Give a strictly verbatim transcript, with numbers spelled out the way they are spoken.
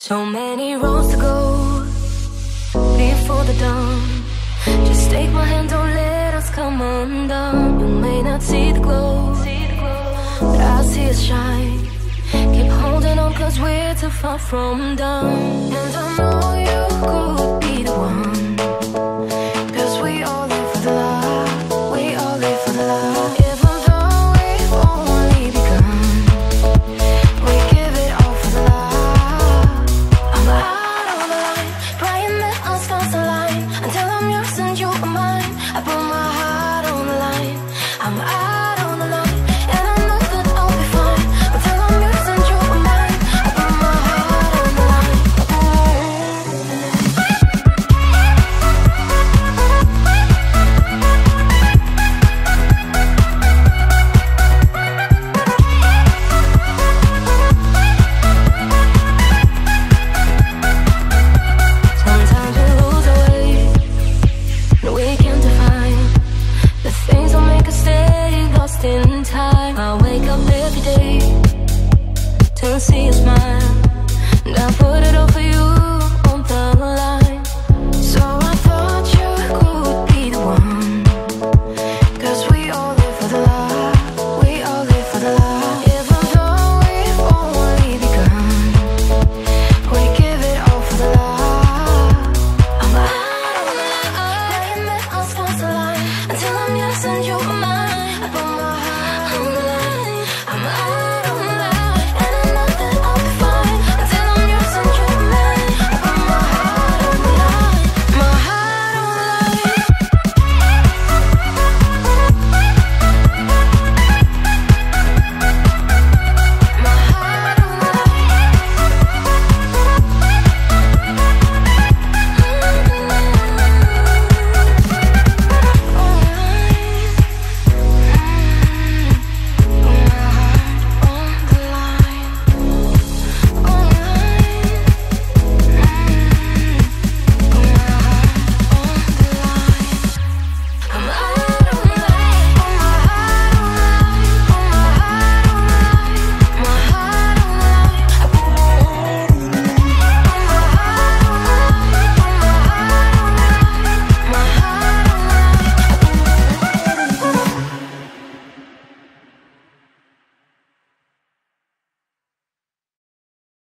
So many roads to go before the dawn. Just take my hand, don't let us come undone. You may not see the glow, but I see it shine. Keep holding on, cause we're too far from done. And I know you could